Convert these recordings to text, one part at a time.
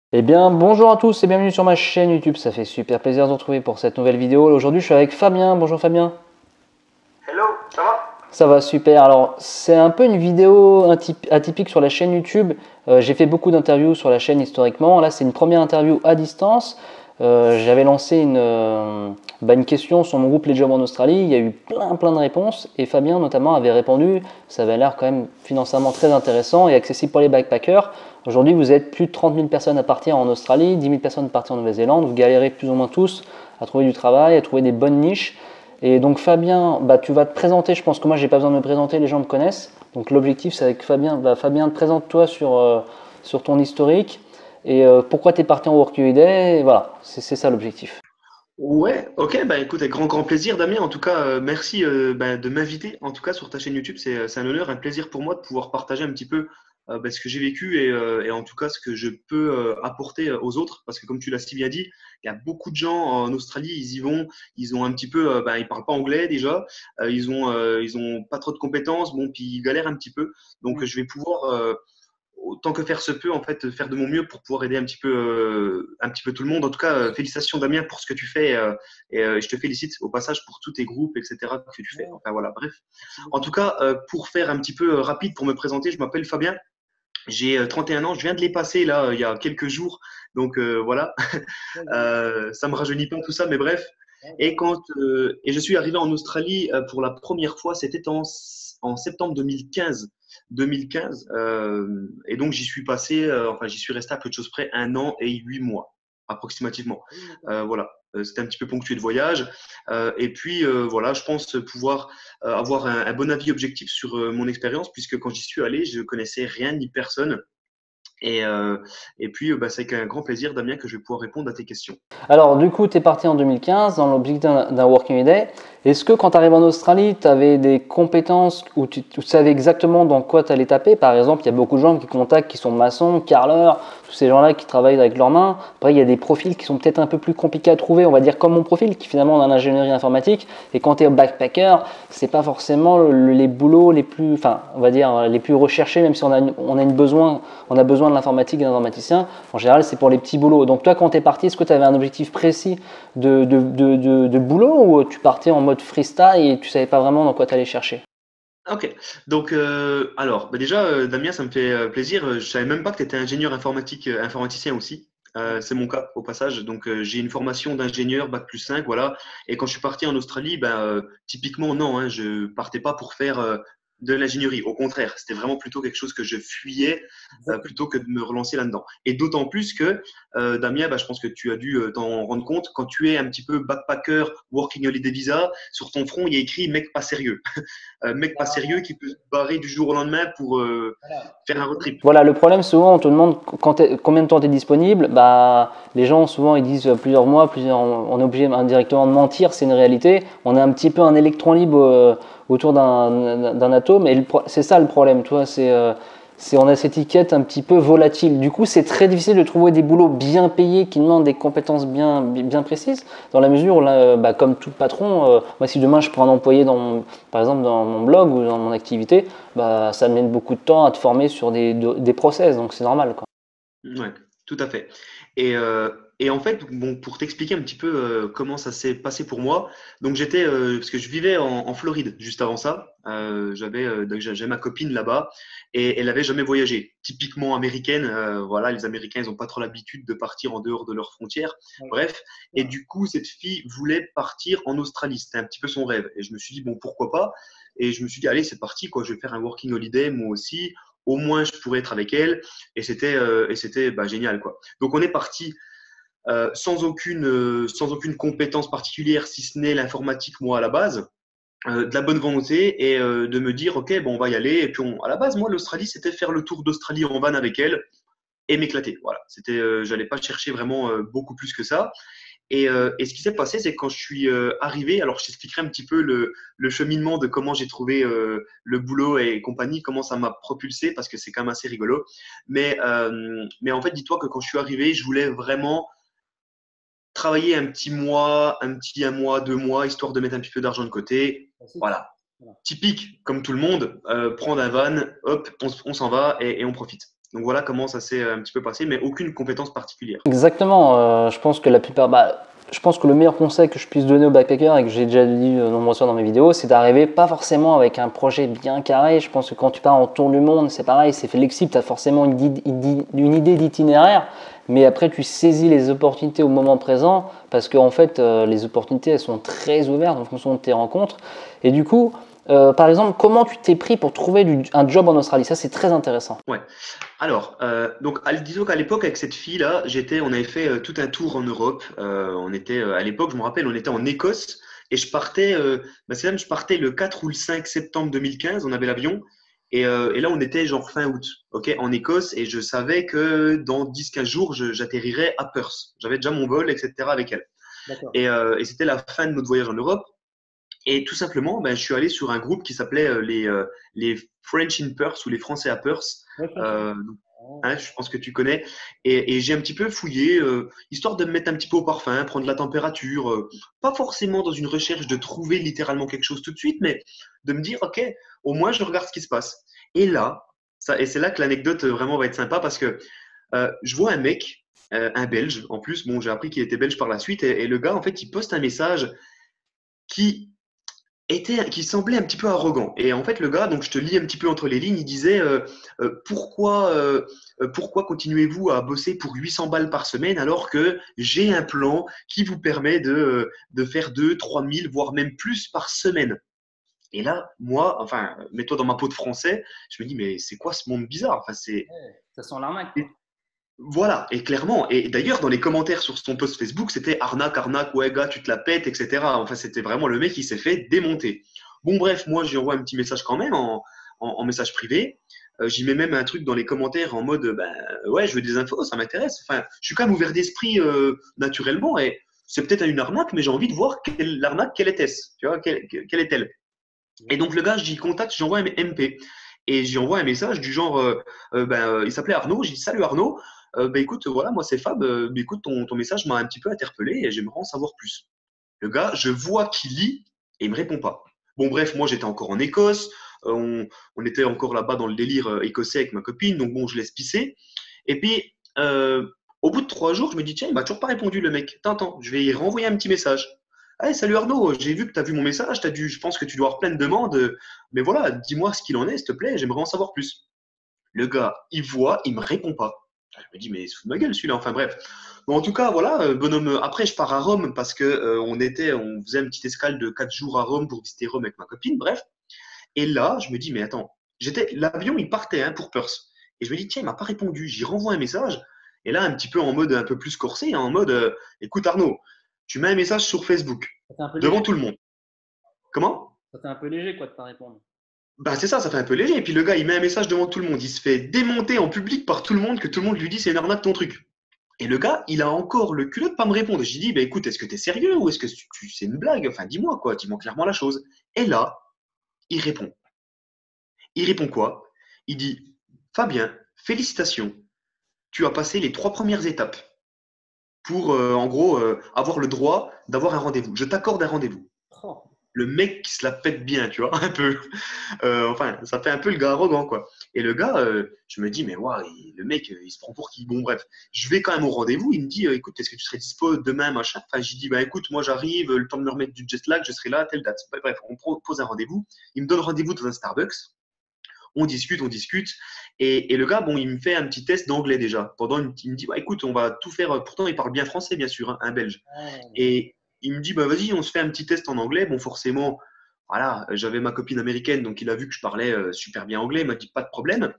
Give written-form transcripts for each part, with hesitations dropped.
Eh bien, bonjour à tous et bienvenue sur ma chaîne YouTube. Ça fait super plaisir de vous retrouver pour cette nouvelle vidéo. Aujourd'hui, je suis avec Fabien. Bonjour Fabien. Hello, ça va? Ça va super. Alors, c'est un peu une vidéo atypique sur la chaîne YouTube. J'ai fait beaucoup d'interviews sur la chaîne historiquement. Là, c'est une première interview à distance. J'avais lancé une question sur mon groupe Les Jobs en Australie. Il y a eu plein de réponses et Fabien notamment avait répondu. Ça avait l'air quand même financièrement très intéressant et accessible pour les backpackers. Aujourd'hui, vous êtes plus de 30 000 personnes à partir en Australie, 10 000 personnes à partir en Nouvelle-Zélande. Vous galérez plus ou moins tous à trouver du travail, à trouver des bonnes niches. Et donc Fabien, tu vas te présenter. Je pense que moi, j'ai pas besoin de me présenter, les gens me connaissent. Donc l'objectif, c'est avec Fabien. Fabien, présente-toi sur ton historique et pourquoi tu es parti en Work Holiday. Et voilà, c'est ça l'objectif. Ouais, ok, bah écoute, avec grand plaisir, Damien. En tout cas, merci de m'inviter. En tout cas, sur ta chaîne YouTube, c'est un honneur, un plaisir pour moi de pouvoir partager un petit peu ce que j'ai vécu et en tout cas ce que je peux apporter aux autres. Parce que comme tu l'as si bien dit, il y a beaucoup de gens en Australie, ils y vont, ils ont un petit peu, ils parlent pas anglais déjà, ils ont pas trop de compétences, bon, puis ils galèrent un petit peu. Donc, je vais pouvoir autant que faire se peut, en fait, faire de mon mieux pour pouvoir aider un petit peu tout le monde. En tout cas, félicitations Damien pour ce que tu fais et je te félicite au passage pour tous tes groupes, etc. que tu fais. Enfin voilà, bref. En tout cas, pour faire un petit peu rapide pour me présenter, je m'appelle Fabien. J'ai 31 ans, je viens de les passer là il y a quelques jours, donc voilà, ça me rajeunit pas tout ça, mais bref. Et je suis arrivé en Australie pour la première fois, c'était en septembre 2015. 2015 et donc j'y suis passé, enfin j'y suis resté à peu de choses près 1 an et 8 mois approximativement. Voilà, c'était un petit peu ponctué de voyage. Et puis voilà, je pense pouvoir avoir un bon avis objectif sur mon expérience, puisque quand j'y suis allé, je connaissais rien ni personne. Et, euh, et puis, c'est avec un grand plaisir, Damien, que je vais pouvoir répondre à tes questions. Alors, du coup, tu es parti en 2015 dans l'objectif d'un Working Holiday. Est-ce que quand tu arrives en Australie, tu avais des compétences où tu savais exactement dans quoi tu allais taper? Par exemple, il y a beaucoup de gens qui contactent qui sont maçons, carreleurs, tous ces gens-là qui travaillent avec leurs mains. Après, il y a des profils qui sont peut-être un peu plus compliqués à trouver, on va dire comme mon profil, qui finalement est en ingénierie informatique. Et quand tu es backpacker, c'est pas forcément les boulots les plus, enfin, on va dire les plus recherchés, même si on a besoin de l'informatique et d'un informaticien. En général, c'est pour les petits boulots. Donc toi, quand tu es parti, est-ce que tu avais un objectif précis de boulot ou tu partais en mode freestyle et tu savais pas vraiment dans quoi tu allais chercher? Ok, donc alors, déjà, Damien, ça me fait plaisir. Je savais même pas que tu étais ingénieur informatique, informaticien aussi. C'est mon cas au passage. Donc j'ai une formation d'ingénieur bac+5, voilà. Et quand je suis parti en Australie, typiquement non, hein, je partais pas pour faire de l'ingénierie. Au contraire, c'était vraiment plutôt quelque chose que je fuyais plutôt que de me relancer là-dedans. Et d'autant plus que Damien, je pense que tu as dû t'en rendre compte, quand tu es un petit peu backpacker, working holiday visa, sur ton front il y a écrit mec pas sérieux. Mec pas sérieux qui peut se barrer du jour au lendemain pour faire un road trip. Voilà, le problème souvent, on te demande combien de temps tu es disponible. Les gens souvent ils disent plusieurs mois, on est obligé indirectement de mentir, c'est une réalité. On est un petit peu un électron libre autour d'un atome et c'est ça le problème, toi, on a cette étiquette un petit peu volatile. Du coup, c'est très difficile de trouver des boulots bien payés qui demandent des compétences bien précises, dans la mesure où, là, comme tout patron, moi si demain je prends un employé par exemple dans mon blog ou dans mon activité, ça me met beaucoup de temps à te former sur des process, donc c'est normal, quoi. Ouais, tout à fait. Et en fait, bon, pour t'expliquer un petit peu comment ça s'est passé pour moi, donc parce que je vivais en Floride juste avant ça, donc j'ai ma copine là-bas et elle avait jamais voyagé. Typiquement américaine, voilà, les Américains ils ont pas trop l'habitude de partir en dehors de leurs frontières. Bref, et du coup cette fille voulait partir en Australie, c'était un petit peu son rêve. Et je me suis dit bon pourquoi pas. Et je me suis dit allez c'est parti quoi, je vais faire un working holiday moi aussi. Au moins je pourrais être avec elle et c'était génial quoi. Donc on est parti sans aucune compétence particulière si ce n'est l'informatique moi à la base, de la bonne volonté et de me dire ok bon on va y aller et puis à la base moi l'Australie c'était faire le tour d'Australie en van avec elle et m'éclater. Voilà, c'était j'allais pas chercher vraiment beaucoup plus que ça. Et ce qui s'est passé, c'est que quand je suis arrivé, alors je t'expliquerai un petit peu le cheminement de comment j'ai trouvé le boulot et compagnie, comment ça m'a propulsé, parce que c'est quand même assez rigolo. Mais en fait, dis-toi que quand je suis arrivé, je voulais vraiment travailler un petit mois, un mois, 2 mois, histoire de mettre un petit peu d'argent de côté. Voilà, typique, comme tout le monde, prendre un van, hop, on s'en va et on profite. Donc voilà comment ça s'est un petit peu passé, mais aucune compétence particulière. Exactement, je pense que la plupart, je pense que le meilleur conseil que je puisse donner aux backpackers et que j'ai déjà dit nombreuses fois dans mes vidéos, c'est d'arriver pas forcément avec un projet bien carré. Je pense que quand tu pars en tour du monde, c'est pareil, c'est flexible, tu as forcément une idée d'itinéraire, mais après tu saisis les opportunités au moment présent parce qu'en fait, les opportunités elles sont très ouvertes en fonction de tes rencontres. Et du coup, par exemple, comment tu t'es pris pour trouver un job en Australie? Ça, c'est très intéressant. Ouais. Alors, donc, disons qu'à l'époque, avec cette fille-là, on avait fait tout un tour en Europe. On était, à l'époque, je me rappelle, on était en Écosse et je partais le 4 ou le 5 septembre 2015, on avait l'avion. Et là, on était genre fin août, ok, en Écosse, et je savais que dans 10-15 jours, j'atterrirais à Perth. J'avais déjà mon vol, etc. avec elle. D'accord. Et c'était la fin de notre voyage en Europe. Et tout simplement, ben, je suis allé sur un groupe qui s'appelait les French in Perth ou les Français à Perth. Ouais, je Euh, Hein, je pense que tu connais. Et j'ai un petit peu fouillé, histoire de me mettre un petit peu au parfum, prendre la température, pas forcément dans une recherche de trouver littéralement quelque chose tout de suite, mais de me dire, OK, au moins je regarde ce qui se passe. Et là, et c'est là que l'anecdote vraiment va être sympa parce que je vois un mec, un Belge en plus, bon, j'ai appris qu'il était belge par la suite, et le gars, en fait, il poste un message qui qui semblait un petit peu arrogant. Et en fait, le gars, donc je te lis un petit peu entre les lignes, il disait pourquoi continuez-vous à bosser pour 800 balles par semaine alors que j'ai un plan qui vous permet de faire 2, 3 000, voire même plus par semaine. Et là, moi, enfin, mets-toi dans ma peau de français, je me dis, mais c'est quoi ce monde bizarre? Enfin, c'est. Ouais, ça sent l'arnaque, quoi. Voilà, et clairement, et d'ailleurs dans les commentaires sur son post Facebook, c'était arnaque, arnaque, ouais gars, tu te la pètes, etc. Enfin, c'était vraiment le mec qui s'est fait démonter. Bon bref, moi j'y envoie un petit message quand même en message privé. J'y mets même un truc dans les commentaires en mode, ben ouais, je veux des infos, ça m'intéresse. Enfin, je suis quand même ouvert d'esprit naturellement, et c'est peut-être une arnaque, mais j'ai envie de voir l'arnaque, quelle était-ce, tu vois, quelle est-elle. Et donc le gars, j'y contacte, j'envoie un MP. Et j'y envoie un message du genre, il s'appelait Arnaud, j'ai dit salut Arnaud, écoute, voilà, moi c'est Fab, écoute, ton message m'a un petit peu interpellé et j'aimerais en savoir plus. Le gars, je vois qu'il lit et il me répond pas. Bon bref, moi j'étais encore en Écosse, on était encore là-bas dans le délire écossais avec ma copine, donc bon, je laisse pisser. Et puis, au bout de 3 jours, je me dis, tiens, il m'a toujours pas répondu le mec. Attends, je vais y renvoyer un petit message. Hey, salut Arnaud, j'ai vu que tu as vu mon message, je pense que tu dois avoir plein de demandes, mais voilà, dis-moi ce qu'il en est, s'il te plaît, j'aimerais en savoir plus. Le gars, il voit, il me répond pas. Je me dis, mais il se fout de ma gueule celui-là, enfin bref. Bon, en tout cas, voilà, bonhomme, après je pars à Rome parce que on faisait une petite escale de 4 jours à Rome pour visiter Rome avec ma copine, bref. Et là, je me dis, mais attends, l'avion il partait hein, pour Perth. Et je me dis, tiens, il m'a pas répondu, j'y renvoie un message. Et là, un petit peu en mode un peu plus corsé, hein, en mode, écoute Arnaud, tu mets un message sur Facebook, Ça fait un peu devant léger. tout le monde. Comment? Ça fait un peu léger, quoi, de pas répondre. Bah c'est ça fait un peu léger. Et puis le gars, il met un message devant tout le monde. Il se fait démonter en public par tout le monde, que tout le monde lui dit c'est une arnaque ton truc. Et le gars, il a encore le culot de pas me répondre. J'ai dit, bah écoute, est-ce que t'es sérieux ou est-ce que c'est une blague? Enfin, dis-moi quoi, dis-moi clairement la chose. Et là, il répond. Il répond quoi? Il dit, Fabien, félicitations. Tu as passé les 3 premières étapes pour, en gros, avoir le droit d'avoir un rendez-vous. Je t'accorde un rendez-vous. Oh. Le mec qui se la pète bien, tu vois, un peu. Enfin, ça fait un peu le gars arrogant, quoi. Et le gars, je me dis, mais waouh, le mec, il se prend pour qui? Bon, bref, je vais quand même au rendez-vous. Il me dit, écoute, est-ce que tu serais dispo demain, machin? Enfin, j'ai dit, bah écoute, moi j'arrive, le temps de me remettre du jet lag, je serai là à telle date. Bref, on propose un rendez-vous. Il me donne rendez-vous dans un Starbucks. On discute, on discute. Et le gars, bon, il me fait un petit test d'anglais déjà. Il me dit, bah écoute, on va tout faire. Pourtant, il parle bien français, bien sûr, hein, un Belge. Et il me dit, bah vas-y, on se fait un petit test en anglais. Bon, forcément, voilà, j'avais ma copine américaine, donc il a vu que je parlais super bien anglais. Il m'a dit, pas de problème.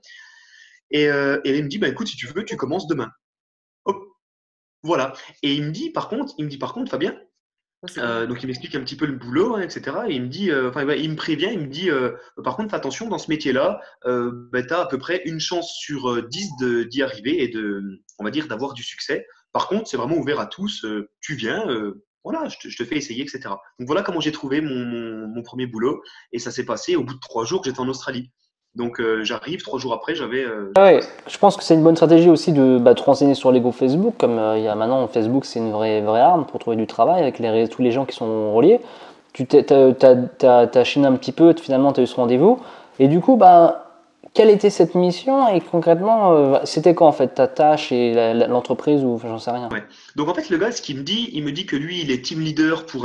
Et il me dit, bah écoute, si tu veux, tu commences demain. Hop, voilà. Et il me dit, par contre, Fabien, Ça, c'est bien. donc il m'explique un petit peu le boulot, hein, etc. Et il me dit, enfin, il me prévient, il me dit, par contre, fais attention, dans ce métier-là, bah, tu as à peu près une chance sur 10 d'y arriver et on va dire, d'avoir du succès. Par contre, c'est vraiment ouvert à tous. Tu viens, voilà, je te fais essayer, etc. Donc voilà comment j'ai trouvé mon premier boulot. Et ça s'est passé au bout de 3 jours que j'étais en Australie. Donc j'arrive, 3 jours après, j'avais. Ah ouais, je pense que c'est une bonne stratégie aussi de te renseigner sur les groupes Facebook. Comme il y a maintenant, Facebook, c'est une vraie arme pour trouver du travail avec tous les gens qui sont reliés. Tu t'as chiné un petit peu, finalement, tu as eu ce rendez-vous. Et du coup, bah, quelle était cette mission et concrètement, c'était quoi en fait ta tâche et l'entreprise ou j'en sais rien. Ouais. Donc en fait, le gars, ce qu'il me dit, il me dit que lui, il est team leader pour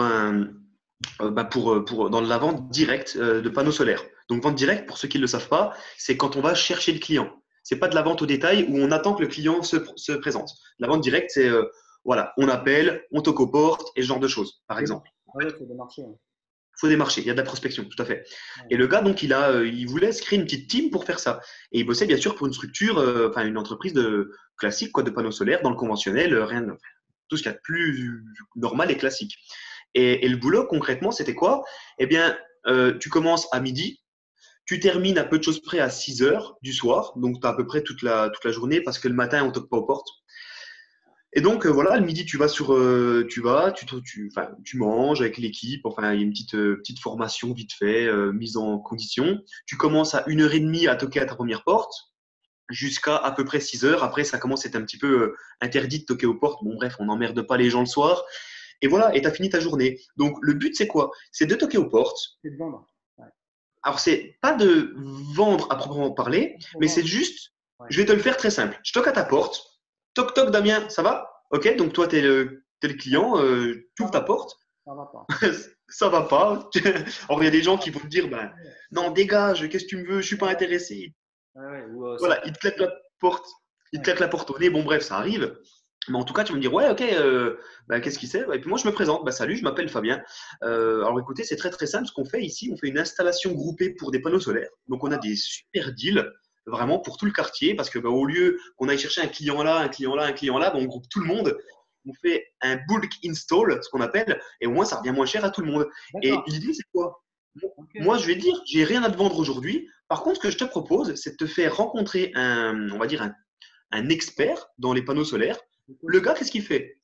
dans la vente directe de panneaux solaires. Donc vente directe, pour ceux qui ne le savent pas, c'est quand on va chercher le client. C'est pas de la vente au détail où on attend que le client se présente. La vente directe, c'est voilà, on appelle, on toque aux portes et ce genre de choses, par exemple. Ah ouais, c'est des marchés. Il faut des marchés, il y a de la prospection, tout à fait. Ouais. Et le gars, donc, il voulait se créer une petite team pour faire ça. Et il bossait bien sûr pour une structure, enfin une entreprise classique, quoi, de panneaux solaires, dans le conventionnel, rien, tout ce qu'il y a de plus normal et classique. Et le boulot, concrètement, c'était quoi? Eh bien, tu commences à midi, tu termines à peu de choses près à 6 heures du soir, donc tu as à peu près toute la journée parce que le matin, on ne toque pas aux portes. Et donc, voilà, le midi, enfin, tu manges avec l'équipe, enfin, il y a une petite formation vite fait, mise en condition. Tu commences à 1h30 à toquer à ta première porte, jusqu'à à peu près 6 heures. Après, ça commence à être un petit peu interdit de toquer aux portes. Bon, bref, on n'emmerde pas les gens le soir. Et voilà, et tu as fini ta journée. Donc, le but, c'est quoi? C'est de toquer aux portes. C'est de vendre. Ouais. Alors, c'est pas de vendre à proprement parler, mais c'est juste, Ouais. je vais te le faire très simple. Je toque à ta porte. Toc, toc, Damien, ça va? Ok, donc toi, t'es le client, tu ouvres ta porte. Ça va pas. Ça va pas. Alors, il y a des gens qui vont te dire, ben, non, dégage, qu'est-ce que tu me veux? Je suis pas intéressé. Ouais, ouais, Voilà, il te claque la porte. Il te claque la porte au nez. Bon, bref, ça arrive. Mais en tout cas, tu vas me dire, ouais, ok, bah, qu'est-ce qu'il c'est? Et puis moi, je me présente. Bah, salut, je m'appelle Fabien. Alors écoutez, c'est très très simple. Ce qu'on fait ici, on fait une installation groupée pour des panneaux solaires. Donc on a des super deals, vraiment pour tout le quartier, parce que bah, au lieu qu'on aille chercher un client là, un client là, un client là, bah, on groupe tout le monde. On fait un bulk install, ce qu'on appelle, et au moins ça revient moins cher à tout le monde. Et l'idée, c'est quoi? Moi, je vais te dire, j'ai rien à te vendre aujourd'hui. Par contre, ce que je te propose, c'est de te faire rencontrer on va dire un expert dans les panneaux solaires. Le gars, qu'est-ce qu'il fait?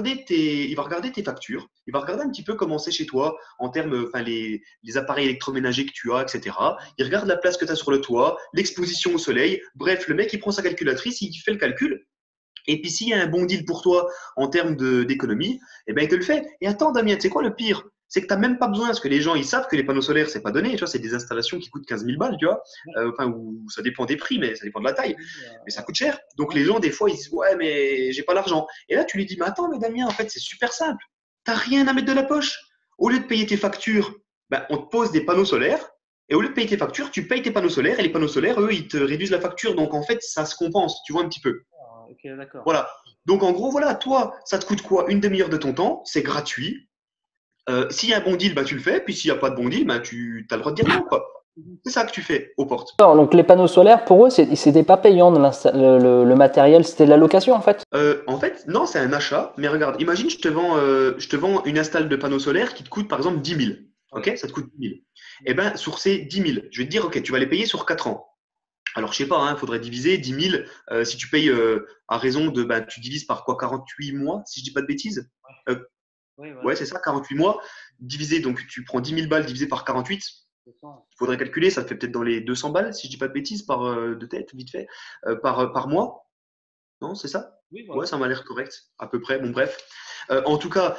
Il va regarder tes factures. Il va regarder un petit peu comment c'est chez toi en termes, enfin, les appareils électroménagers que tu as, etc. Il regarde la place que tu as sur le toit, l'exposition au soleil. Bref, le mec, il prend sa calculatrice, il fait le calcul. Et puis, s'il y a un bon deal pour toi en termes d'économie, eh ben, il te le fait. Et attends, Damien, tu sais quoi le pire? C'est que tu n'as même pas besoin, parce que les gens, ils savent que les panneaux solaires, c'est pas donné. Tu vois, c'est des installations qui coûtent 15 000 balles, tu vois. Enfin, ou ça dépend des prix, mais ça dépend de la taille. Mais ça coûte cher. Donc, les gens, des fois, ils disent, ouais, mais j'ai pas l'argent. Et là, tu lui dis, mais attends, mais Damien, en fait, c'est super simple. T'as rien à mettre de la poche. Au lieu de payer tes factures, ben, on te pose des panneaux solaires. Et au lieu de payer tes factures, tu payes tes panneaux solaires. Et les panneaux solaires, eux, ils te réduisent la facture. Donc, en fait, ça se compense, tu vois, un petit peu. Ok, d'accord. Voilà. Donc en gros, voilà, toi, ça te coûte quoi? Une demi-heure de ton temps, c'est gratuit. S'il y a un bon deal, bah, tu le fais. Puis s'il n'y a pas de bon deal, bah, tu as le droit de dire non, quoi. C'est ça que tu fais aux portes. Alors, donc les panneaux solaires, pour eux, c'était pas payant le matériel, c'était de la location en fait. En fait, non, c'est un achat. Mais regarde, imagine, je te vends une install de panneaux solaires qui te coûte par exemple 10 000. Ok, ça te coûte 10 000. Et ben sur ces 10 000, je vais te dire, ok, tu vas les payer sur 4 ans. Alors, je sais pas, il faudrait diviser 10 000. Si tu payes à raison de, bah, tu divises par quoi? 48 mois, si je dis pas de bêtises. Euh, ouais, c'est ça, 48 mois. Divisé, donc tu prends 10 000 balles divisé par 48. Il faudrait calculer, ça te fait peut-être dans les 200 balles, si je dis pas de bêtises, de tête, vite fait, par mois. Non, c'est ça? Ouais, ça m'a l'air correct, à peu près. Bon, bref. En tout cas,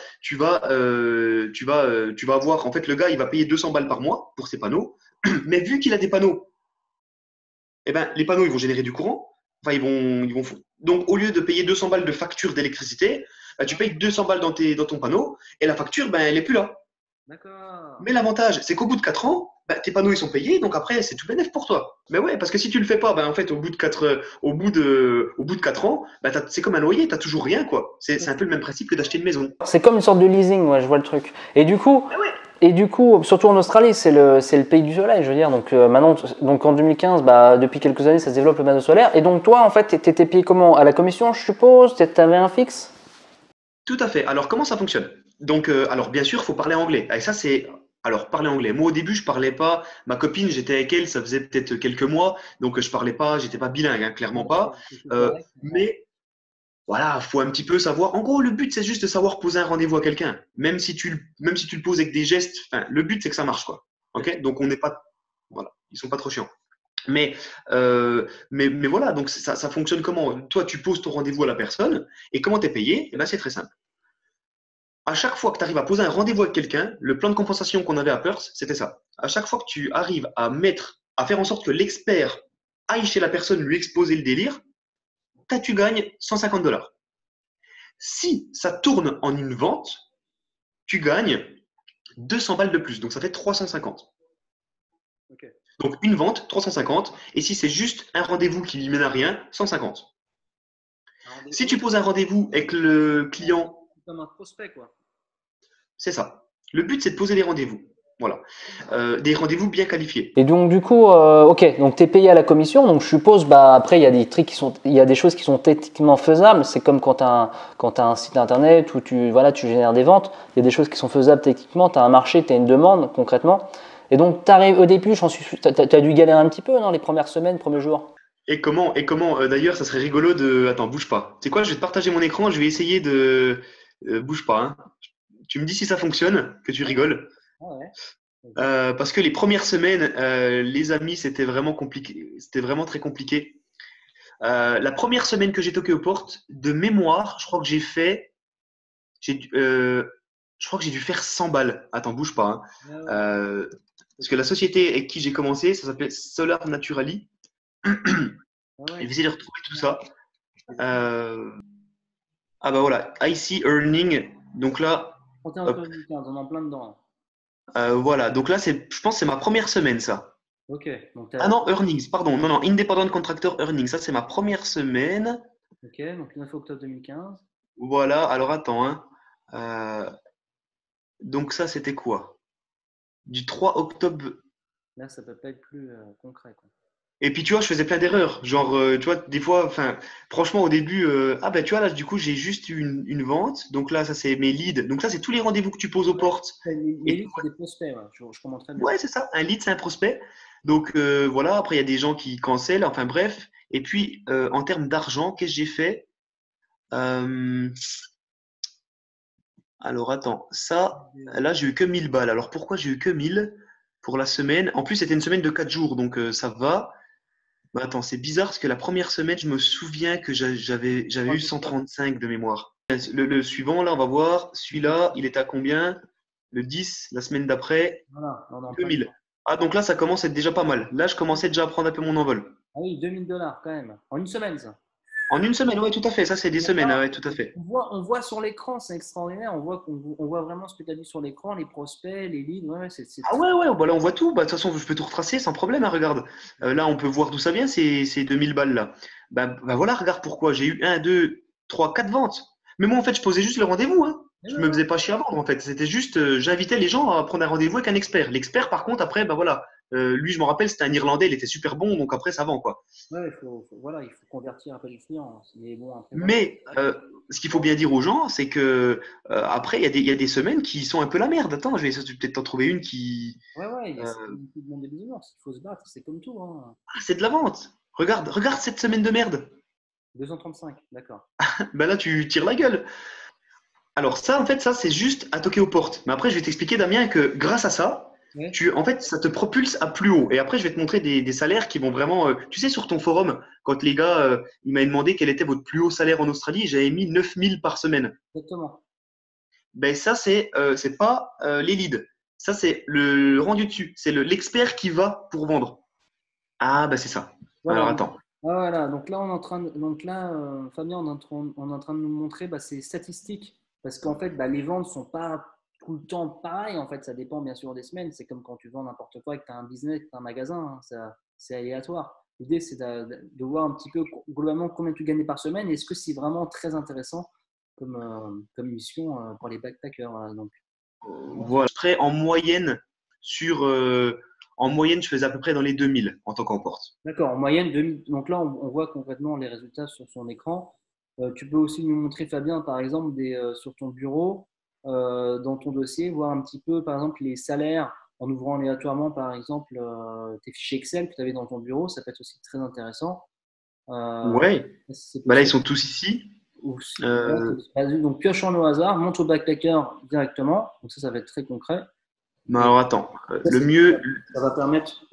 tu vas avoir, en fait, le gars, il va payer 200 balles par mois pour ses panneaux. Mais vu qu'il a des panneaux, eh ben, les panneaux, ils vont générer du courant. Enfin, Donc, au lieu de payer 200 balles de facture d'électricité, bah, tu payes 200 balles dans ton panneau et la facture, ben, elle n'est plus là. D'accord. Mais l'avantage, c'est qu'au bout de 4 ans, bah, tes panneaux, ils sont payés, donc après, c'est tout bénef pour toi. Mais ouais, parce que si tu le fais pas, ben, en fait, au bout de 4 ans, bah, c'est comme un loyer, tu n'as toujours rien, quoi. C'est un peu le même principe que d'acheter une maison. C'est comme une sorte de leasing, ouais, je vois le truc. Ah ouais. Et du coup, surtout en Australie, c'est le pays du soleil, je veux dire. Donc maintenant, donc en 2015, bah, depuis quelques années, ça se développe le panneau solaire. Et donc toi, en fait, t'étais payé comment? À la commission, je suppose? T'avais un fixe? Tout à fait. Alors, comment ça fonctionne? Donc, alors, bien sûr, il faut parler anglais. Et ça, c'est. Alors, parler anglais. Moi, au début, je parlais pas. Ma copine, j'étais avec elle, ça faisait peut-être quelques mois. Donc, je parlais pas, j'étais pas bilingue, hein, clairement pas. Mais voilà, faut un petit peu savoir. En gros, le but, c'est juste de savoir poser un rendez-vous à quelqu'un. Même si tu le poses avec des gestes, enfin, le but, c'est que ça marche, quoi. OK? Donc, on n'est pas. Voilà, ils sont pas trop chiants. Mais, mais voilà, donc ça fonctionne comment? Toi, tu poses ton rendez-vous à la personne et comment tu es payé? Eh ben, c'est très simple. À chaque fois que tu arrives à poser un rendez-vous avec quelqu'un, le plan de compensation qu'on avait à Perth, c'était ça. À chaque fois que tu arrives à faire en sorte que l'expert aille chez la personne lui exposer le délire, tu gagnes 150 $. Si ça tourne en une vente, tu gagnes 200 balles de plus. Donc, ça fait 350. Ok. Donc, une vente, 350. Et si c'est juste un rendez-vous qui lui mène à rien, 150. Si tu poses un rendez-vous avec le client, comme un prospect, quoi. c'est ça. Le but, c'est de poser des rendez-vous. Voilà. Des rendez-vous bien qualifiés. Et donc, du coup, ok, donc tu es payé à la commission. Donc, je suppose, bah, après, il y a des trucs il y a des choses qui sont techniquement faisables. C'est comme quand tu as un site internet où tu génères des ventes. Il y a des choses qui sont faisables techniquement. Tu as un marché, tu as une demande concrètement. Et donc, tu arrives au début, tu as dû galérer un petit peu, non, les premières semaines, premiers jours. Et comment, d'ailleurs, ça serait rigolo de. Attends, bouge pas. Tu sais quoi, je vais te partager mon écran, je vais essayer de. Bouge pas, hein. Tu me dis si ça fonctionne, que tu rigoles. Ah ouais. Parce que les premières semaines, les amis, c'était vraiment compliqué. C'était vraiment très compliqué. La première semaine que j'ai toqué aux portes, de mémoire, je crois que j'ai fait. Je crois que j'ai dû faire 100 balles. Attends, bouge pas, hein. Ah ouais. Parce que la société avec qui j'ai commencé, ça s'appelait Solar Naturally. Ah Je ouais. vais essayer de retrouver tout ça. Ah bah voilà, IC Earning. Donc là, 31 octobre hop, 2015, on est en plein dedans. voilà. Donc là, je pense que c'est ma première semaine, ça. Ok, donc Ah non, Earnings, pardon. Non, non, Independent Contractor Earnings. Ça, c'est ma première semaine. ok, donc 9 octobre 2015. Voilà, alors attends, hein. Euh, donc ça, c'était quoi? Du 3 octobre. Là, ça peut pas être plus concret, quoi. Et puis, tu vois, je faisais plein d'erreurs. Genre, tu vois, des fois, enfin, franchement, au début, ah ben, tu vois, là, du coup, j'ai juste eu une vente. Donc là, ça, c'est mes leads. Donc ça, c'est tous les rendez-vous que tu poses aux Ouais. portes. Les Et livres, c'est des prospects, ouais, je comprends très bien. ouais, c'est ça. Un lead, c'est un prospect. Donc voilà, après, il y a des gens qui cancellent. Enfin bref. Et puis, en termes d'argent, qu'est-ce que j'ai fait? Euh, alors attends, ça, là, j'ai eu que 1000 balles. Alors pourquoi j'ai eu que 1000 pour la semaine? En plus, c'était une semaine de 4 jours, donc ça va. Mais attends, c'est bizarre parce que la première semaine, je me souviens que j'avais eu 135 de mémoire. Le suivant, là, on va voir. Celui-là, il est à combien? Le 10, la semaine d'après, Voilà, on est en plein dedans. 2000. Ah, donc là, ça commence à être déjà pas mal. Là, je commençais déjà à prendre un peu mon envol. Ah oui, 2000 $ quand même. En une semaine, ça. En une semaine, oui, tout à fait. Ça, c'est des Et semaines, là, ouais, tout à fait. on voit sur l'écran, c'est extraordinaire. On voit vraiment ce que tu as dit sur l'écran, les prospects, les leads. Ouais, Ah ouais, ouais, bah là, on voit tout. Bah, de toute façon, je peux tout retracer sans problème, hein, regarde. Là, on peut voir d'où ça vient, ces 2000 balles là. Bah voilà, regarde pourquoi. J'ai eu un, 2, 3, 4 ventes. Mais moi, en fait, je posais juste le rendez-vous, hein. Je me faisais pas chier à vendre, en fait. C'était juste, j'invitais les gens à prendre un rendez-vous avec un expert. L'expert, par contre, après, bah voilà. Lui, je me rappelle, c'était un Irlandais, il était super bon, donc après, ça vend, quoi. ouais, voilà, il faut convertir un peu les clients, hein. Mais bon, après, voilà. Mais ce qu'il faut bien dire aux gens, c'est que après, il y a des semaines qui sont un peu la merde. Attends, je vais essayer de peut-être t'en trouver une qui. Ouais, ouais, c'est euh, comme tout le monde des business. Il faut se battre, c'est comme tout, hein. Ah, c'est de la vente. Regarde cette semaine de merde. 235, d'accord. Ben là, tu tires la gueule. Alors ça, en fait, ça, c'est juste à toquer aux portes. Mais après, je vais t'expliquer, Damien, que grâce à ça, Ouais, en fait, ça te propulse à plus haut. Et après, je vais te montrer des salaires qui vont vraiment. Tu sais, sur ton forum, quand les gars, ils m'avaient demandé quel était votre plus haut salaire en Australie, j'avais mis 9000 par semaine. exactement. Ben ça, c'est pas les leads. Ça, c'est le rendu dessus. C'est l'expert qui va pour vendre. Ah, ben c'est ça. Voilà, Alors donc, attends. voilà, donc là, donc là, Fabien, on est en train de nous montrer bah, ces statistiques. Parce qu'en fait, bah, les ventes ne sont pas tout le temps pareilles. En fait, ça dépend bien sûr des semaines. C'est comme quand tu vends n'importe quoi et que tu as un business, tu as un magasin, hein, c'est aléatoire. L'idée, c'est de voir un petit peu globalement combien tu gagnes par semaine et est-ce que c'est vraiment très intéressant comme mission pour les backpackers. Voilà, donc, Voilà. Après, en moyenne, je faisais à peu près dans les 2000 en tant qu'emporte. d'accord, en moyenne, 2000. Donc là, on voit concrètement les résultats sur son écran. Tu peux aussi nous montrer, Fabien, par exemple, sur ton bureau, dans ton dossier, voir un petit peu, par exemple, les salaires en ouvrant aléatoirement, par exemple, tes fichiers Excel que tu avais dans ton bureau. Ça peut être aussi très intéressant. Ouais. Si c'est Bah là, ils possible. sont tous ici. Ou si- ouais, Euh, vas-y, donc, pioche en au hasard, montre au backpacker directement. Donc ça va être très concret. mais Et alors attends. ça, ça va permettre.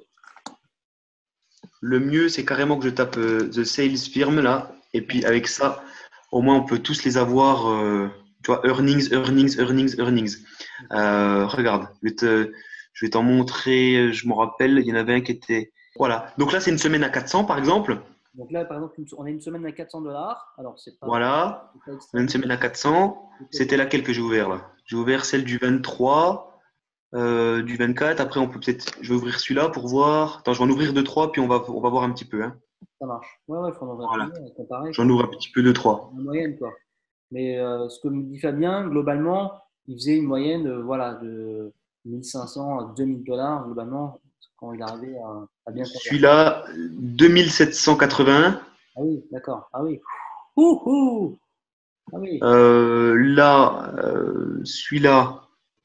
Le mieux, c'est carrément que je tape The Sales Firm là. Et puis avec ça, au moins, on peut tous les avoir. Tu vois, earnings, earnings, earnings, earnings. Regarde, Je vais t'en montrer, je me rappelle, il y en avait un qui était… Voilà. Donc là, c'est une semaine à 400 par exemple. Donc là, par exemple, on a une semaine à 400 $. Alors, Voilà. c'est pas On a une extraordinaire. semaine à 400. C'était laquelle que j'ai ouvert là? J'ai ouvert celle du 23, du 24. Après, on peut peut-être… Je vais ouvrir celui-là pour voir. Attends, je vais en ouvrir deux, trois, puis on va voir un petit peu, hein. Ça marche. Ouais, ouais, il faut en ouvrir Voilà. plusieurs et comparer, J'en quoi. ouvre un petit peu deux, trois. En moyenne, quoi. Mais ce que me dit Fabien, globalement, il faisait une moyenne voilà, de 1500 à 2000 $, globalement, quand il arrivait à bien convertir. Celui-là, 2781. Ah oui, d'accord. Ah oui. Ouh, ouh. Ah oui. Là, celui-là,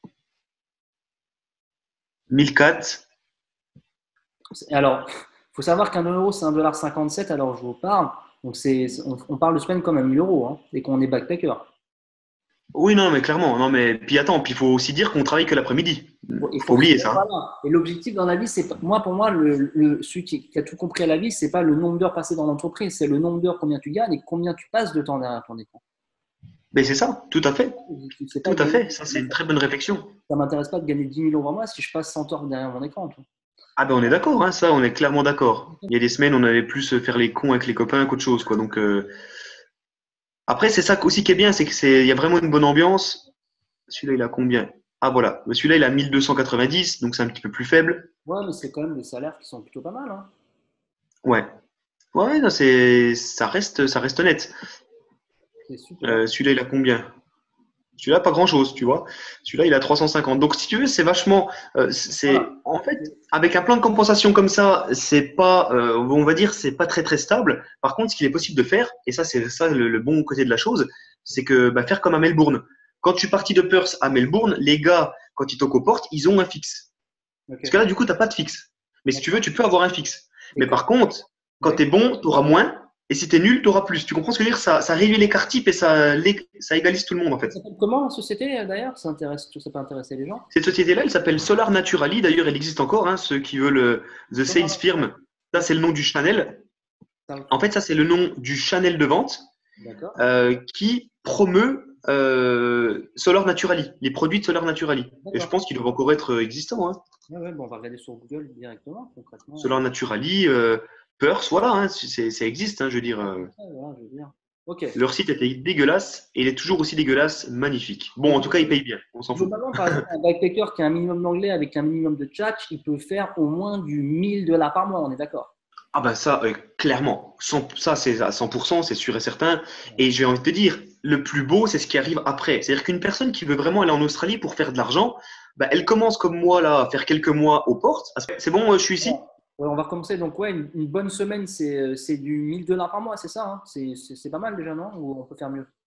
1004. Alors, il faut savoir qu'un euro, c'est 1,57 $ alors je vous parle. Donc, on parle de semaine comme à 1000 € hein, et qu'on est backpacker. Oui, non, mais clairement. Non, mais puis attends, puis il faut aussi dire qu'on travaille que l'après-midi. Il Faut faut, oublier ça, hein. voilà. Et l'objectif dans la vie, c'est moi pour moi, celui qui a tout compris à la vie, c'est pas le nombre d'heures passées dans l'entreprise, c'est le nombre d'heures combien tu gagnes et combien tu passes de temps derrière ton écran. Mais c'est ça, tout à fait. C'est pas Tout à gagner, fait. Ça, c'est une très bonne réflexion. ça m'intéresse pas de gagner 10 000 € par mois si je passe 100 heures derrière mon écran. Tu vois. Ah ben on est d'accord, hein, ça, on est clairement d'accord. Il y a des semaines, on allait plus faire les cons avec les copains qu'autre chose, quoi. Donc après, c'est ça aussi qui est bien, c'est que il y a vraiment une bonne ambiance. Celui-là, il a combien? Ah voilà, mais celui-là, il a 1290, donc c'est un petit peu plus faible. Ouais, mais c'est quand même des salaires qui sont plutôt pas mal. Hein. Ouais. Ouais, non, ça reste honnête. C'est super. Celui-là, il a combien? Celui-là, pas grand-chose, tu vois. Celui-là, il a 350. Donc, si tu veux, c'est vachement. Voilà. En fait, avec un plan de compensation comme ça, c'est pas, on va dire, c'est pas très très stable. Par contre, ce qu'il est possible de faire, et ça, c'est ça le bon côté de la chose, c'est que bah, faire comme à Melbourne. Quand tu es parti de Perth à Melbourne, les gars, quand ils toquent aux portes, ils ont un fixe. Parce que Ok. là, du coup, tu n'as pas de fixe. Mais si tu veux, tu peux avoir un fixe. Et Mais quand, par contre, quand ouais. tu es bon, tu auras moins. Et si tu es nul, tu auras plus. Tu comprends ce que je veux dire? Ça réduit l'écart type et ça égalise tout le monde, en Ça fait. s'appelle comment la société d'ailleurs? Ça peut intéresser les gens. Cette société-là, elle s'appelle Solar Naturally. D'ailleurs, elle existe encore, hein, ceux qui veulent The Sales Solar Firm. Ça, c'est le nom du channel. Naturally. En fait, ça, c'est le nom du channel de vente D'accord. qui promeut Solar Naturally, les produits de Solar Naturally. Et je D'accord. pense qu'ils doivent encore être existants, hein. Ouais, ouais, bon, on va regarder sur Google directement, concrètement. Solar Naturally, Perth, voilà, hein, ça existe, hein, je veux dire. Ouais, voilà, je veux dire. Ok. Leur site était dégueulasse et il est toujours aussi dégueulasse, magnifique. Bon, en tout cas, il paye bien, on s'en fout. Globalement, par exemple, un backpacker qui a un minimum d'anglais avec un minimum de chat, il peut faire au moins du 1000 $ par mois, on est d'accord. Ah ben ça, clairement, ça c'est à 100%, c'est sûr et certain. Et j'ai envie de te dire, le plus beau, c'est ce qui arrive après. C'est-à-dire qu'une personne qui veut vraiment aller en Australie pour faire de l'argent, bah, elle commence comme moi là, à faire quelques mois aux portes. C'est bon, je suis Ouais. ici? Ouais, on va recommencer. Donc, ouais, une bonne semaine, c'est du 1000 $ par mois, c'est ça, hein. C'est pas mal déjà, non? Ou on peut faire mieux?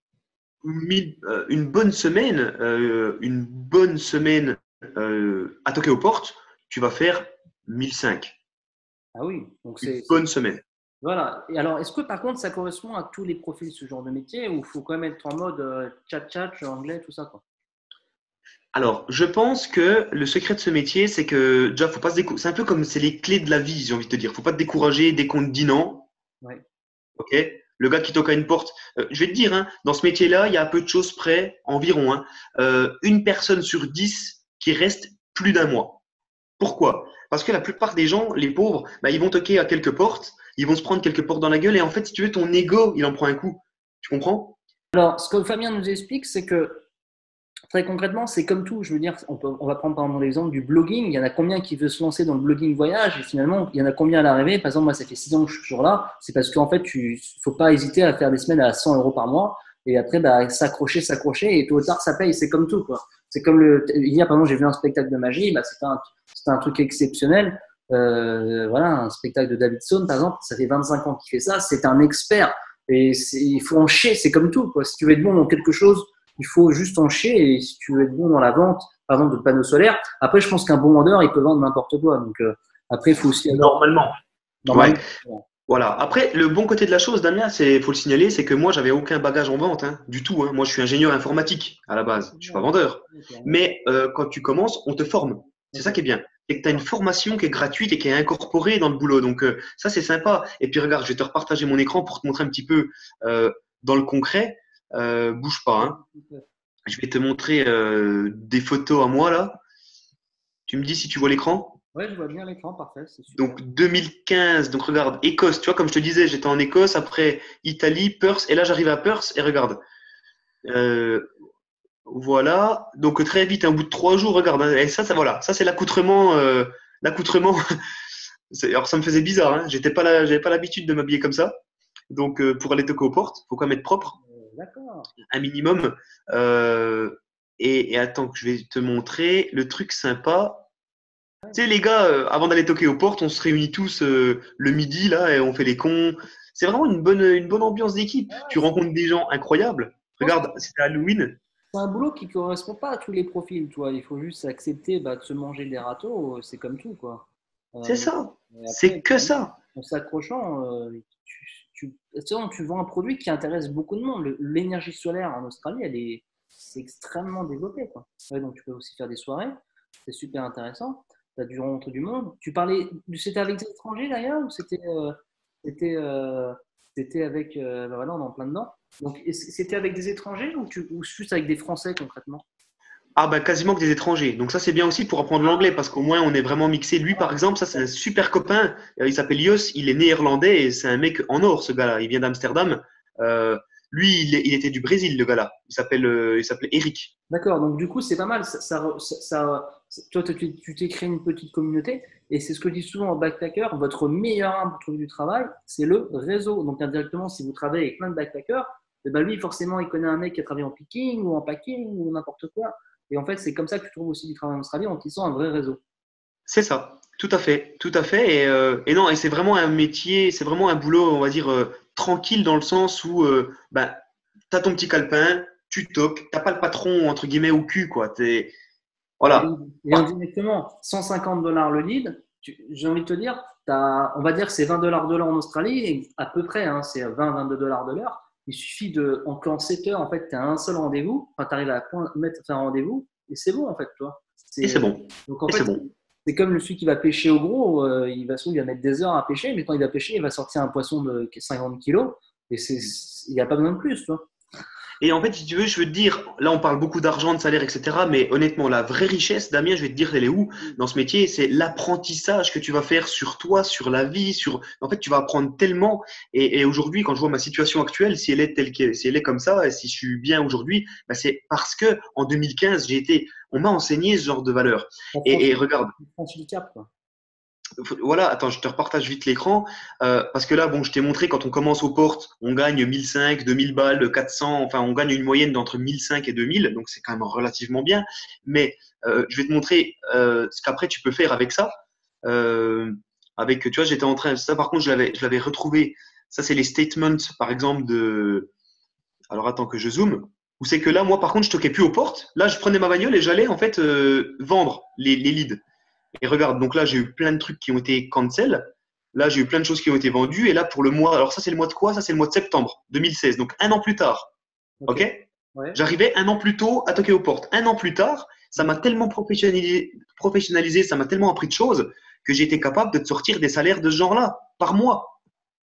Une bonne semaine à toquer aux portes, tu vas faire 1005. Ah oui, donc Une bonne semaine. voilà. Et alors, est-ce que par contre, ça correspond à tous les profils de ce genre de métier ou il faut quand même être en mode chat, anglais, tout ça, quoi? Alors, je pense que le secret de ce métier, c'est que déjà, faut pas se c'est un peu comme c'est les clés de la vie, j'ai envie de te dire. Faut pas te décourager dès qu'on te dit non. Ouais. Ok? Le gars qui toque à une porte, je vais te dire, hein, dans ce métier-là, il y a à peu de choses près, environ, hein, une personne sur 10 qui reste plus d'un mois. Pourquoi? Parce que la plupart des gens, les pauvres, bah, ils vont toquer à quelques portes, ils vont se prendre quelques portes dans la gueule, et en fait, si tu veux, ton ego, il en prend un coup. Tu comprends? Alors, ce que Fabien nous explique, c'est que très concrètement, c'est comme tout. Je veux dire, on va prendre par exemple l'exemple du blogging. Il y en a combien qui veut se lancer dans le blogging voyage et finalement, il y en a combien à l'arrivée? Par exemple, moi, ça fait 6 ans que je suis toujours là. C'est parce qu'en fait, faut pas hésiter à faire des semaines à 100 € par mois et après, bah, s'accrocher et tôt ou tard, ça paye. C'est comme tout, quoi. C'est comme hier, par exemple, j'ai vu un spectacle de magie. Bah, c'était un truc exceptionnel. Voilà, un spectacle de Davidson, par exemple. Ça fait 25 ans qu'il fait ça. C'est un expert et il faut en chier. C'est comme tout, quoi. Si tu veux être bon dans quelque chose, il faut juste en chier et si tu veux être bon dans la vente, par exemple, de panneaux solaires. Après, je pense qu'un bon vendeur, il peut vendre n'importe quoi. Donc, après, il faut aussi avoir Normalement. Ouais. normalement. Voilà. Après, le bon côté de la chose, Damien, faut le signaler, c'est que moi, j'avais aucun bagage en vente, hein, du tout, hein. Moi, je suis ingénieur informatique à la base. Je suis pas vendeur. Mais quand tu commences, on te forme. C'est ça qui est bien. C'est que tu as une formation qui est gratuite et qui est incorporée dans le boulot. Donc, ça, c'est sympa. Et puis, regarde, je vais te repartager mon écran pour te montrer un petit peu dans le concret. Bouge pas, hein. Je vais te montrer des photos à moi, là. Tu me dis si tu vois l'écran? Ouais, je vois bien l'écran, parfait, c'est super. Donc 2015, donc regarde, Écosse, tu vois, comme je te disais, j'étais en Écosse, après Italie, Perth, et là j'arrive à Perth, et regarde. Euh, voilà, donc très vite, au bout de 3 jours, regarde, hein, et ça voilà, ça c'est l'accoutrement, l'accoutrement. Alors ça me faisait bizarre, hein, j'avais pas l'habitude de m'habiller comme ça. Donc pour aller toquer aux portes, faut quand même être propre, D'accord. un minimum. Euh, et attends que je vais te montrer le truc sympa. Tu sais, les gars, avant d'aller toquer aux portes, on se réunit tous le midi là et on fait les cons. C'est vraiment une bonne ambiance d'équipe. Ouais, Tu rencontres des gens incroyables. je pense que Regarde, c'était Halloween. c'est un boulot qui correspond pas à tous les profils, toi. Il faut juste accepter de se manger des râteaux, c'est comme tout, quoi. C'est Euh, ça. et après, C'est que ça. en s'accrochant, tu sais, tu vends un produit qui intéresse beaucoup de monde. L'énergie solaire en Australie, c'est extrêmement développé, quoi. Ouais, donc tu peux aussi faire des soirées, c'est super intéressant. Tu as du rencontre du monde. C'était avec des étrangers d'ailleurs ou c'était, euh, c'était avec, ben voilà, on est en plein dedans. Donc c'était avec des étrangers ou juste avec des Français concrètement? Ah bah quasiment que des étrangers. Donc ça c'est bien aussi pour apprendre l'anglais parce qu'au moins on est vraiment mixé. Lui par exemple, ça c'est un super copain. Il s'appelle Jos, il est néerlandais et c'est un mec en or ce gars-là. Il vient d'Amsterdam. Euh, Lui il était du Brésil le gars-là. Il s'appelait Eric. D'accord, donc du coup, c'est pas mal. Toi, tu t'es créé une petite communauté et c'est ce que je dis souvent en backpacker. Votre meilleure arme pour trouver du travail, c'est le réseau. Donc, indirectement, si vous travaillez avec plein de backpackers, eh ben lui, forcément, il connaît un mec qui a travaillé en picking ou en packing ou n'importe quoi. Et en fait, c'est comme ça que tu trouves aussi du travail en Australie en tissant un vrai réseau. C'est ça, tout à fait, tout à fait. Et non, et c'est vraiment un métier, c'est vraiment un boulot, on va dire, tranquille dans le sens où bah, tu as ton petit calepin, tu toques, t'as pas le patron, entre guillemets, au cul, quoi. Voilà. Et indirectement, 150 dollars le lead, j'ai envie de te dire, on va dire que c'est 20 dollars de l'heure en Australie, et à peu près, hein, c'est 20-22 dollars de l'heure. Il suffit en 7 heures, en fait, tu as un seul rendez-vous, enfin, tu arrives à faire un rendez-vous, et c'est bon, en fait, toi. Et c'est bon. Donc, en Et c'est fait, bon. c'est comme celui qui va pêcher au gros, il va mettre des heures à pêcher, mais quand il va pêcher, il va sortir un poisson de 50 kilos, et il n'y a pas besoin de plus, tu vois. Et en fait, si tu veux, je veux te dire, là, on parle beaucoup d'argent, de salaire, etc. Mais honnêtement, la vraie richesse, Damien, je vais te dire, elle est où dans ce métier? C'est l'apprentissage que tu vas faire sur toi, sur la vie, sur. En fait, tu vas apprendre tellement. Et aujourd'hui, quand je vois ma situation actuelle, si elle est telle qu'elle, si elle est comme ça, et si je suis bien aujourd'hui, bah, c'est parce que en 2015, on m'a enseigné ce genre de valeurs. Et regarde. Franchis le cap, quoi. Voilà, attends, je te repartage vite l'écran. Parce que là, bon, je t'ai montré, quand on commence aux portes, on gagne 1005, 2000 balles, 400, enfin, on gagne une moyenne d'entre 1005 et 2000, donc c'est quand même relativement bien. Mais je vais te montrer ce qu'après tu peux faire avec ça. Tu vois, j'étais en train, ça par contre, je l'avais retrouvé. Ça, c'est les statements, par exemple, de. Alors, attends que je zoome. Où c'est que là, moi, par contre, je toquais plus aux portes. Là, je prenais ma bagnole et j'allais, en fait, vendre les leads. Et regarde, donc là, j'ai eu plein de trucs qui ont été cancel. Là, j'ai eu plein de choses qui ont été vendues. Et là, pour le mois, alors ça, c'est le mois de quoi? Ça, c'est le mois de septembre 2016. Donc, un an plus tard. Ok. OK? Ouais. J'arrivais un an plus tôt à toquer aux portes. Un an plus tard, ça m'a tellement professionnalisé, ça m'a tellement appris de choses que j'ai été capable de te sortir des salaires de ce genre-là par mois.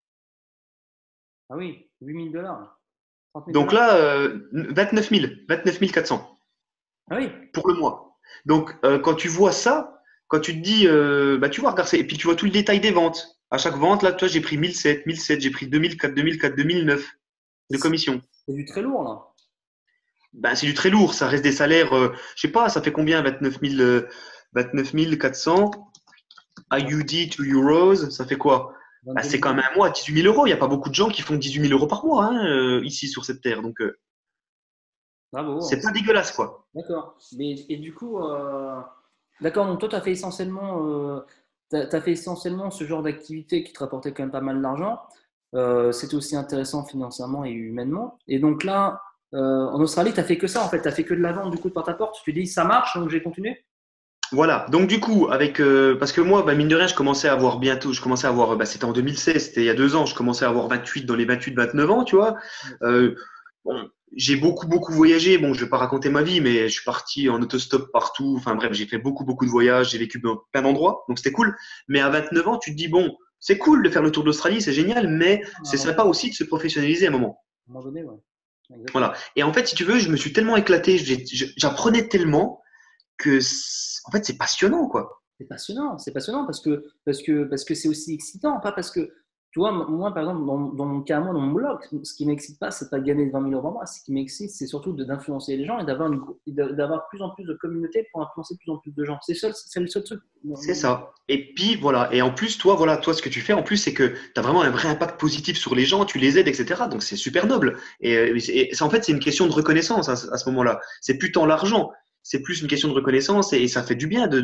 Ah oui, 8000 dollars. 30 000 Donc dollars. là, 29 400 Ah oui. pour le mois. Donc, quand tu vois ça, quand tu te dis, bah, tu vois, regarde, et puis tu vois tout le détail des ventes. À chaque vente, là, toi, j'ai pris 1007, j'ai pris 2004, 2004, 2009 de commission. C'est du très lourd, là. Ben, c'est du très lourd, ça reste des salaires, je sais pas, ça fait combien? 29 400 AUD to euros, ça fait quoi? Ben, 22 c'est quand 000. même un mois, 18 000 euros. Il n'y a pas beaucoup de gens qui font 18 000 euros par mois hein, ici sur cette terre. Donc, Bravo. c'est pas dégueulasse, quoi. D'accord. Et du coup, d'accord, donc toi, tu as fait t'as fait essentiellement ce genre d'activité qui te rapportait quand même pas mal d'argent. C'était aussi intéressant financièrement et humainement. Et donc là, en Australie, tu as fait que ça, en fait. Tu as fait que de la vente du coup de porte-à-porte. Tu dis, ça marche, donc j'ai continué. Voilà. Donc, du coup, parce que moi, bah, mine de rien, je commençais à avoir, bah, c'était en 2016, c'était il y a 2 ans, je commençais à avoir 28, dans les 28, 29 ans, tu vois. Euh, Bon, j'ai beaucoup voyagé. Bon, je vais pas raconter ma vie, mais je suis parti en autostop partout. Enfin bref, j'ai fait beaucoup de voyages. J'ai vécu dans plein d'endroits, donc c'était cool. Mais à 29 ans, tu te dis bon, c'est cool de faire le tour d'Australie, c'est génial, mais À un c'est moment sympa aussi de se professionnaliser à un moment. donné, ouais. Exactement. Voilà. Et en fait, si tu veux, je me suis tellement éclaté, j'apprenais tellement en fait, c'est passionnant, quoi. C'est passionnant parce que c'est aussi excitant, pas parce que, tu vois, moi, par exemple, dans mon cas, moi, dans mon blog, ce qui m'excite pas, c'est pas de gagner 20 000 euros par mois. Ce qui m'excite, c'est surtout d'influencer les gens et d'avoir plus en plus de communautés pour influencer plus en plus de gens. C'est le seul truc. C'est ça. Et puis voilà. Et en plus, toi, voilà, toi, ce que tu fais en plus, c'est que tu as vraiment un vrai impact positif sur les gens, tu les aides, etc. Donc c'est super noble. En fait, c'est une question de reconnaissance à ce moment-là. C'est plus tant l'argent, c'est plus une question de reconnaissance et ça fait du bien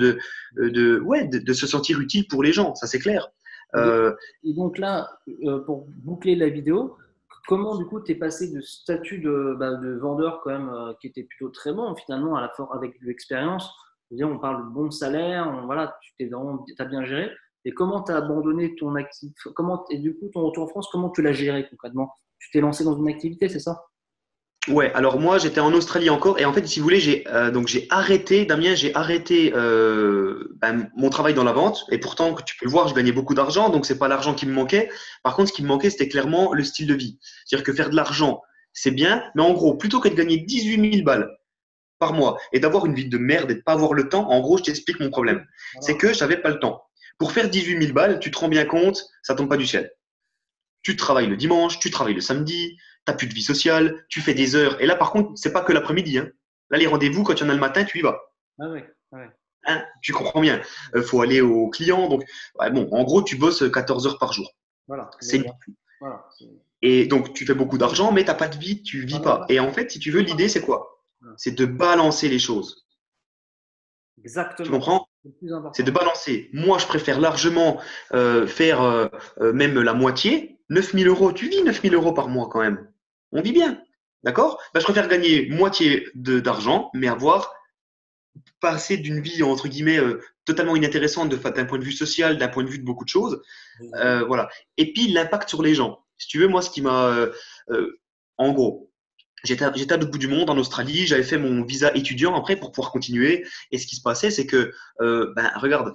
de se sentir utile pour les gens. Ça, c'est clair. Et donc, Euh, et donc là, pour boucler la vidéo, comment du coup tu es passé de statut de vendeur quand même qui était plutôt très bon finalement avec de l'expérience, c'est-à-dire on parle de bon salaire, voilà, t'as bien géré. Et comment tu as abandonné ton activité, et du coup ton retour en France, comment tu l'as géré concrètement? Tu t'es lancé dans une activité, c'est ça? Ouais, alors moi j'étais en Australie encore et en fait si vous voulez j'ai arrêté Damien j'ai arrêté mon travail dans la vente et pourtant que tu peux le voir je gagnais beaucoup d'argent donc c'est pas l'argent qui me manquait. Par contre ce qui me manquait c'était clairement le style de vie. C'est-à-dire que faire de l'argent c'est bien mais en gros plutôt que de gagner 18 000 balles par mois et d'avoir une vie de merde et de pas avoir le temps, en gros je t'explique mon problème. C'est Voilà. que j'avais pas le temps. Pour faire 18 000 balles tu te rends bien compte ça tombe pas du ciel. Tu travailles le dimanche, tu travailles le samedi, t'as plus de vie sociale, tu fais des heures. Et là, par contre, c'est pas que l'après-midi. Hein. Là, les rendez-vous, quand il y en a le matin, tu y vas. Ah ouais, ouais. Hein, tu comprends bien. Faut aller aux clients. Donc, ouais, bon, en gros, tu bosses 14 heures par jour. Voilà. C'est Voilà. Et donc, tu fais beaucoup d'argent, mais t'as pas de vie, tu vis Voilà, pas. Et en fait, si tu veux, l'idée, c'est quoi? voilà. C'est de balancer les choses. Tu Exactement. comprends? C'est le plus C'est de important. balancer. Moi, je préfère largement faire même la moitié. 9 000 euros, tu vis 9 000 euros par mois quand même. On vit bien. D'accord? Ben, je préfère gagner moitié d'argent, mais avoir passé d'une vie, entre guillemets, totalement inintéressante d'un point de vue social, d'un point de vue de beaucoup de choses. Voilà. Et puis, l'impact sur les gens. Si tu veux, moi, ce qui m'a. En gros, j'étais à l'autre bout du monde, en Australie. J'avais fait mon visa étudiant après pour pouvoir continuer. Et ce qui se passait, c'est que, regarde,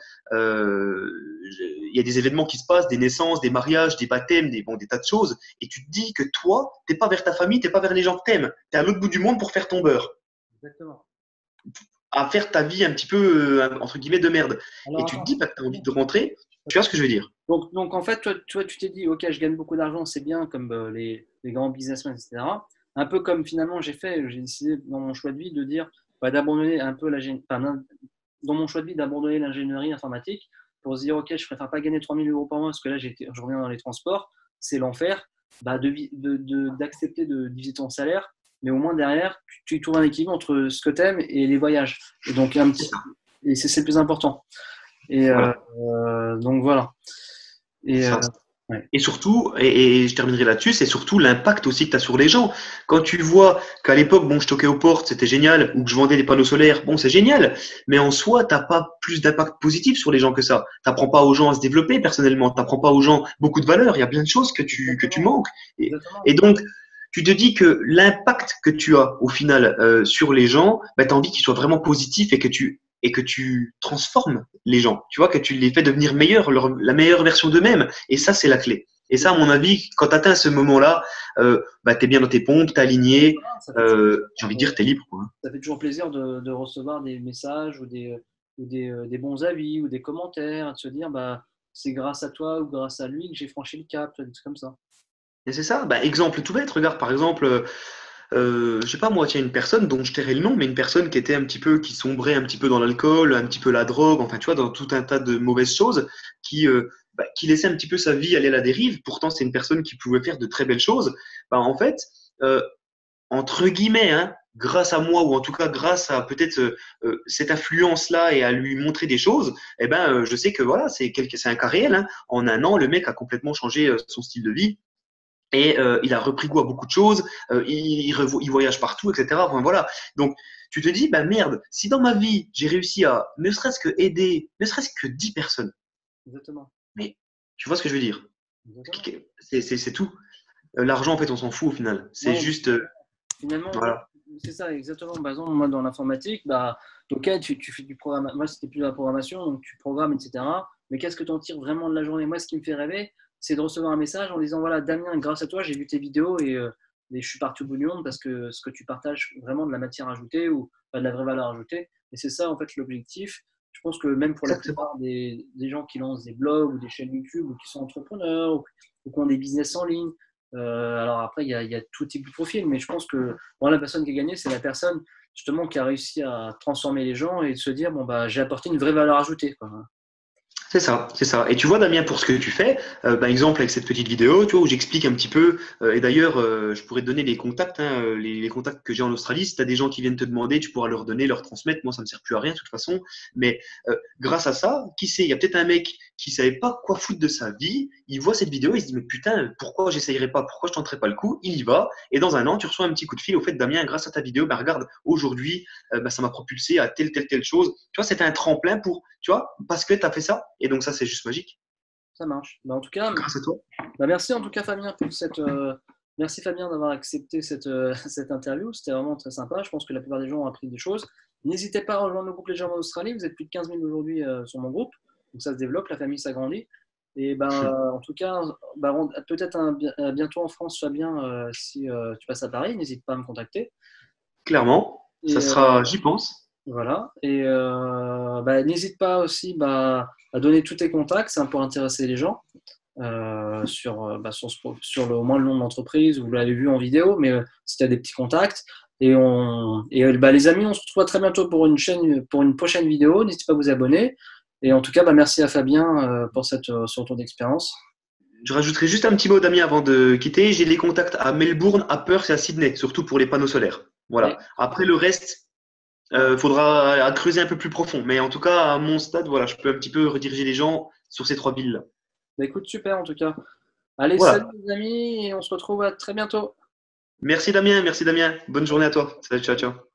il y a des événements qui se passent, des naissances, des mariages, des baptêmes, des tas de choses. Et tu te dis que toi, t'es pas vers ta famille, t'es pas vers les gens que t'aimes. T'es à l'autre bout du monde pour faire ton beurre, Exactement. à faire ta vie un petit peu, entre guillemets, de merde. Et Alors tu te attends. dis, bah, t'as envie de rentrer. Tu vois ce que je veux dire? Donc en fait, toi, tu t'es dit, ok, je gagne beaucoup d'argent, c'est bien, comme les grands businessmen, etc. Un peu comme finalement j'ai décidé dans mon choix de vie de dire, d'abandonner un peu dans mon choix de vie d'abandonner l'ingénierie informatique pour se dire, ok, je préfère pas gagner 3 000 euros par mois parce que là, je reviens dans les transports, c'est l'enfer, d'accepter de diviser ton salaire, mais au moins derrière, tu trouves un équilibre entre ce que tu aimes et les voyages. Et donc, C'est ça. et c'est le plus important. Et Voilà. donc voilà. C'est Et ça. ouais. Et surtout, et je terminerai là-dessus, c'est surtout l'impact aussi que tu as sur les gens. Quand tu vois qu'à l'époque, bon, je toquais aux portes, c'était génial, ou que je vendais des panneaux solaires, bon, c'est génial. Mais en soi, t'as pas plus d'impact positif sur les gens que ça. T'apprends pas aux gens à se développer personnellement. T'apprends pas aux gens beaucoup de valeurs. Il y a plein de choses que tu Exactement. manques. Et Exactement. donc, tu te dis que l'impact que tu as au final sur les gens, bah, tu as envie qu'il soit vraiment positif et que tu transformes les gens. Tu vois, que tu les fais devenir meilleurs, la meilleure version d'eux-mêmes. Et ça, c'est la clé. Et ça, à mon avis, quand tu atteins ce moment-là, tu es bien dans tes pompes, tu es aligné. Voilà, ça fait toujours, J'ai envie de dire, tu es libre. Quoi. ça fait toujours plaisir de recevoir des messages des bons avis ou des commentaires, de se dire c'est grâce à toi ou grâce à lui que j'ai franchi le cap, des trucs comme ça. Et c'est ça. Bah, exemple tout bête. Regarde, par exemple, je sais pas moi, tiens, une personne dont je tairai le nom, mais une personne qui était un petit peu, qui sombrait un petit peu dans l'alcool, un petit peu la drogue, enfin, tu vois, dans tout un tas de mauvaises choses, qui laissait un petit peu sa vie aller à la dérive. Pourtant, c'est une personne qui pouvait faire de très belles choses. Bah, en fait, euh, entre guillemets, hein, grâce à moi, ou en tout cas grâce à peut-être cette influence-là et à lui montrer des choses, eh ben, je sais que voilà, c'est un cas réel. Hein. En un an, le mec a complètement changé son style de vie. Et il a repris goût à beaucoup de choses, il voyage partout, etc. Enfin, voilà. Donc, tu te dis, bah merde, si dans ma vie, j'ai réussi à ne serait-ce que aider, ne serait-ce que 10 personnes, Exactement. mais tu vois ce que je veux dire? Exactement. C'est tout. L'argent, en fait, on s'en fout au final. C'est Ouais, juste, finalement, voilà. c'est ça, exactement. Par exemple, moi, dans l'informatique, ok, tu fais du programme. Moi, c'était plus de la programmation, donc tu programmes, etc. Mais qu'est-ce que tu en tires vraiment de la journée? Moi, ce qui me fait rêver, c'est de recevoir un message en disant, voilà, Damien, grâce à toi, j'ai vu tes vidéos et je suis parti au bout du monde parce que ce que tu partages vraiment de la matière ajoutée ou pas de la vraie valeur ajoutée. Et c'est ça, en fait, l'objectif. Je pense que même pour la Exactement. plupart des gens qui lancent des blogs ou des chaînes YouTube ou qui sont entrepreneurs ou qui ont des business en ligne, alors après, il y a tout type de profil, mais je pense que bon, la personne qui a gagné, c'est la personne justement qui a réussi à transformer les gens et de se dire, bon, bah, j'ai apporté une vraie valeur ajoutée, quoi. C'est ça, c'est ça. Et tu vois, Damien, pour ce que tu fais, par exemple, avec cette petite vidéo, tu vois, où j'explique un petit peu, et d'ailleurs, je pourrais te donner les contacts, hein, les contacts que j'ai en Australie. Si tu as des gens qui viennent te demander, tu pourras leur donner, leur transmettre. Moi, ça ne me sert plus à rien, de toute façon. Mais grâce à ça, qui sait, il y a peut-être un mec qui savait pas quoi foutre de sa vie, il voit cette vidéo, il se dit, mais putain, pourquoi j'essayerais pas, pourquoi je tenterais pas le coup? Il y va, et dans un an, tu reçois un petit coup de fil au fait, Damien, grâce à ta vidéo, bah, regarde, aujourd'hui, bah, ça m'a propulsé à telle chose. Tu vois, c'était un tremplin pour, tu vois, parce que tu as fait ça. Et donc, ça, c'est juste magique. Ça marche. Bah, en tout cas, Grâce à toi. bah, merci en tout cas Fabien pour merci Fabien d'avoir accepté cette interview. C'était vraiment très sympa. Je pense que la plupart des gens ont appris des choses. N'hésitez pas à rejoindre le groupe Les Germains d'Australie. Vous êtes plus de 15 000 aujourd'hui sur mon groupe. Donc ça se développe, la famille s'agrandit. Et ben, en tout cas, bah, peut-être bientôt en France, Fabien, si tu passes à Paris, n'hésite pas à me contacter. Clairement, ça Et sera, j'y pense. voilà. Et bah, n'hésite pas aussi bah, à donner tous tes contacts, c'est un peu intéresser les gens sur au moins le nom de l'entreprise, vous l'avez vu en vidéo, mais si tu as des petits contacts. Bah, les amis, on se retrouve très bientôt pour une prochaine vidéo. N'hésitez pas à vous abonner. Et en tout cas, bah, merci à Fabien pour ce retour d'expérience. Je rajouterai juste un petit mot, Damien, avant de quitter. J'ai des contacts à Melbourne, à Perth et à Sydney, surtout pour les panneaux solaires. Voilà. Ouais, Après, le reste, voilà. faudra creuser un peu plus profond. Mais en tout cas, à mon stade, voilà, je peux un petit peu rediriger les gens sur ces trois villes-là. Bah, écoute, super en tout cas. Allez, salut Voilà. les amis, et on se retrouve à très bientôt. Merci Damien, merci Damien. Bonne journée à toi. Salut, ciao, ciao.